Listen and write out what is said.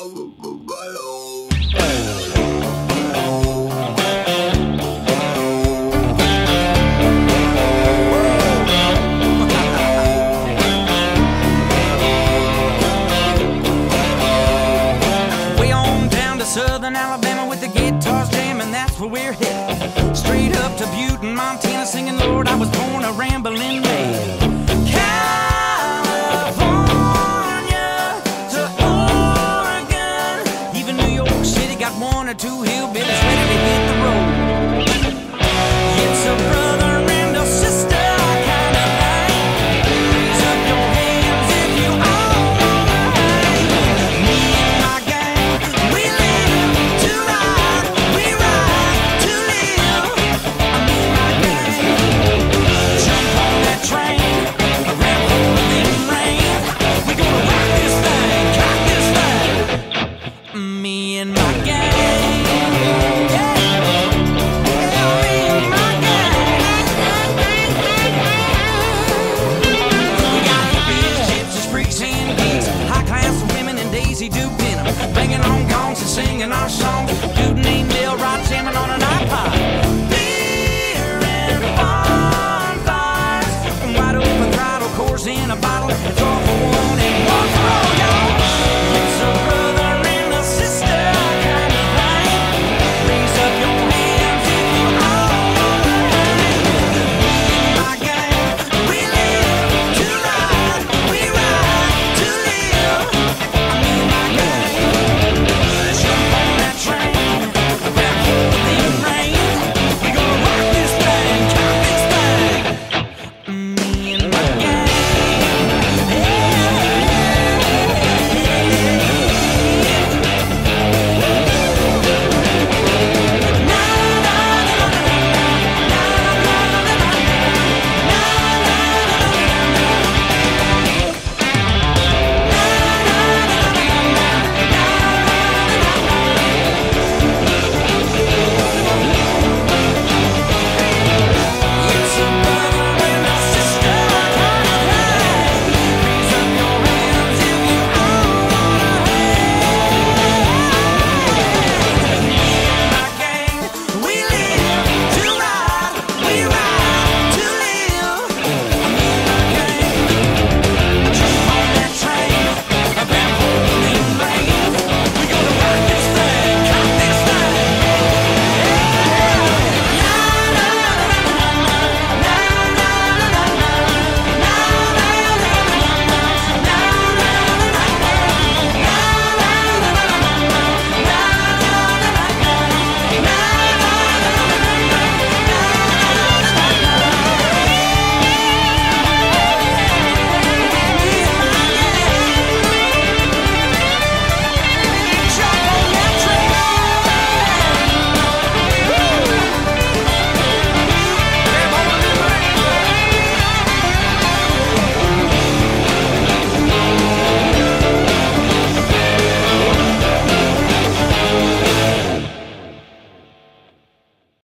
Southern Alabama with the guitars jamming, that's where we're headed. Straight up to Butte in Montana, singing, Lord, I was born a rambling man. California to Oregon, even New York City got one or two hillbillies ready to hit the road. It's a brother and a sister kind of thing. Raise up your hands if you all wanna hang. Me and my gang, we live to ride, we ride to live. Me and my gang, jump on that train, around holding rain. We gonna rock this thing, cock this thing. Me and my gang, yeah. High class women and Daisy Duke denim, banging on gongs and singing our songs.